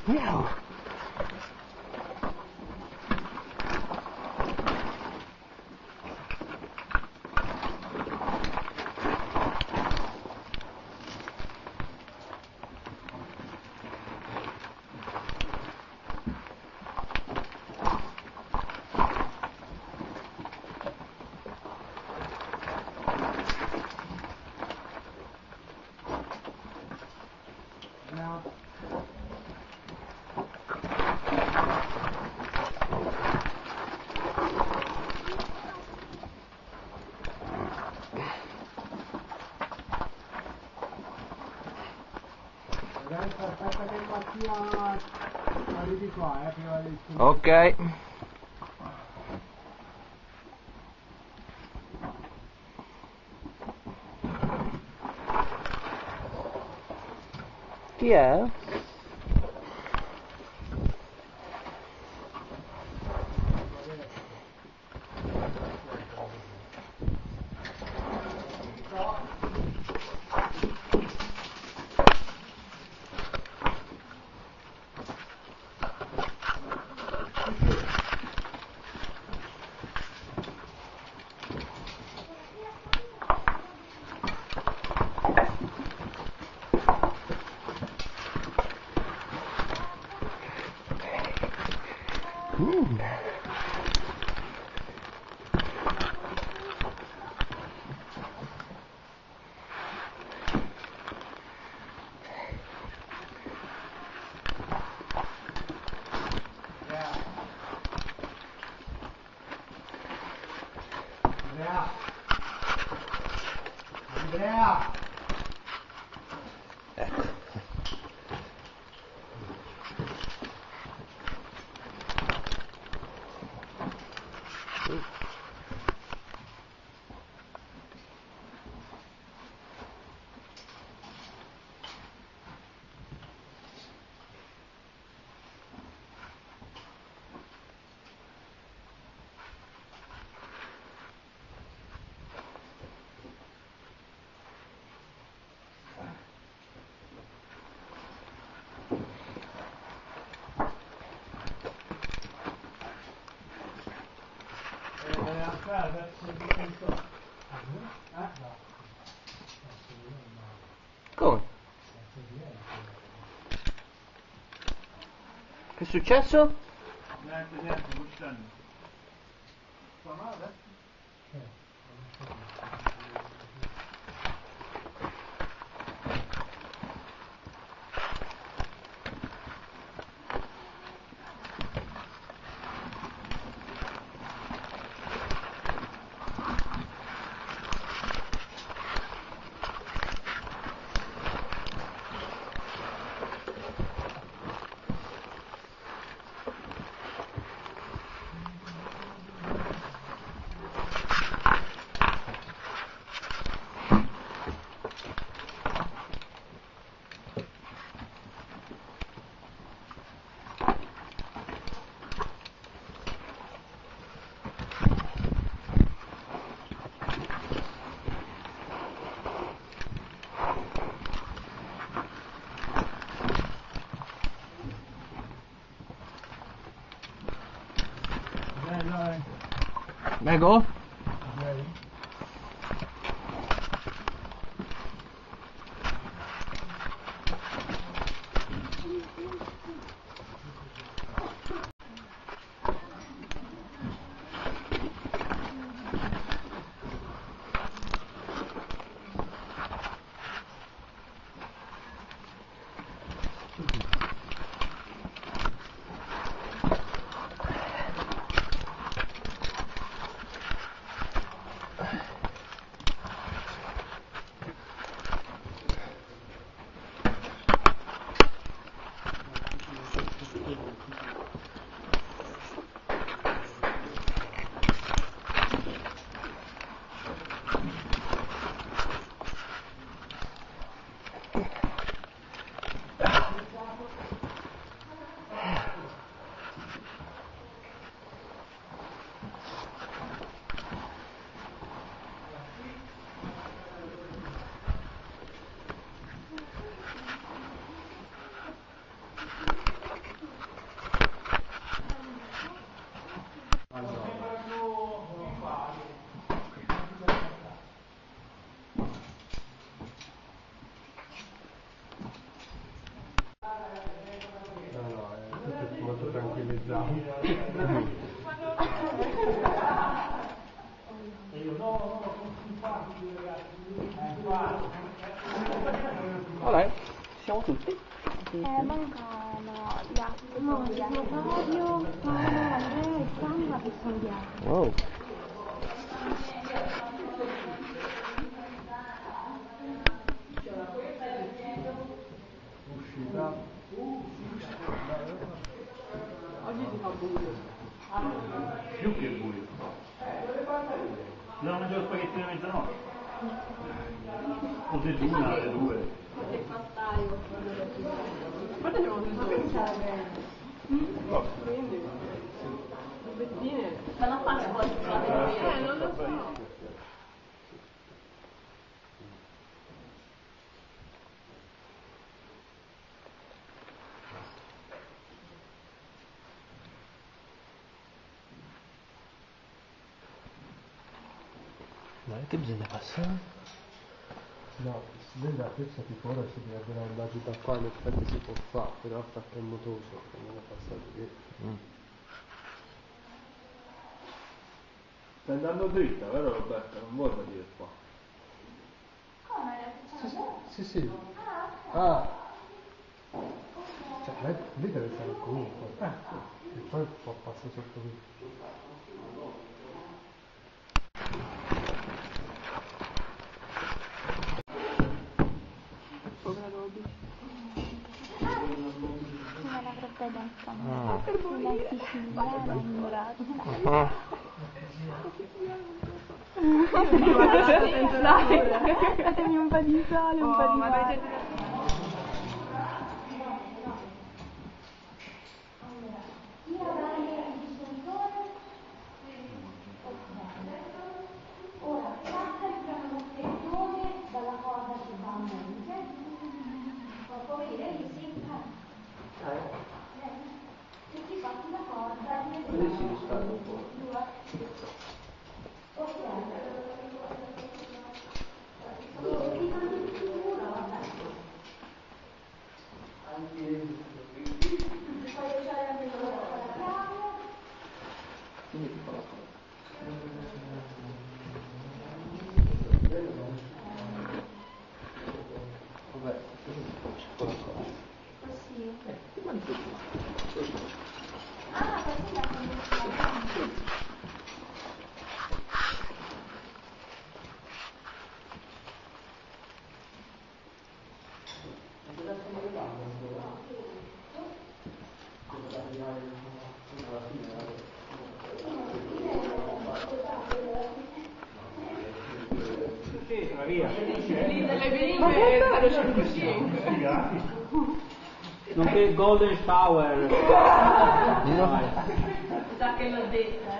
Miau. Aspetta che Mattia arrivi qua, prima di... Ok. Chi è? Andrea! Ecco. Come? Che è successo? Niente, uscendo. Prego? Bravo. E io no, sono simpatici ragazzi. Vabbè, siamo tutti. Mancano gli altri. No, sono Fabio, Paolo, Andrea e Sandra e sono gli altri. Wow. Uscita. Oggi si fa buio. Più che buio. Dobbiamo mangiare lo spaghettino a mezzanotte. O de due, alle 2. Che pastaio. Ma te devono Vabbè. quindi le bettine. Stanno a fare poi Non lo so. Ma che bisogna passare? No, nella terza ora si dovrebbero andare da qua, in effetti si può fare, però attacca il motore, non è passato lì. Stai andando dritta, vero Roberta? Non vuoi salire qua. Sì, sì. Ah! Cioè, lì deve stare comunque. E poi può passare sotto qui. Povera Roby. come l'avrebbe detto. Una siciliana innamorata. Fatemi un po' di sale, un po' di mare. Ora, passa il pianoforte dalla corda che va a mente, poi lei si incanta. Se ti passi la corda, Lì si risparmia un po'. Quindi ti fa la cosa. Vabbè, cosa ti faccio con la cosa? Così. Ti mandi tutto. Così. Ah, così la condizione. Sì, via. Le bimbe 055. Nonché Golden Shower. Già che l'ho detta,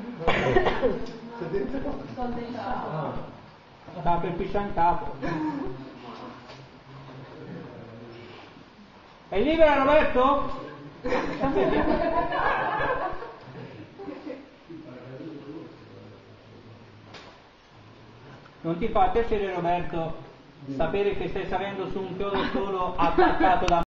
Sta per pisciare in capo. È libera Roberto? Non ti fa piacere Roberto sapere che stai salendo su un chiodo solo attaccato da